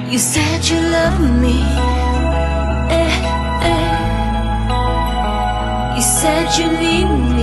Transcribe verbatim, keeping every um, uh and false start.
You said you love me, eh, eh. You said you need me.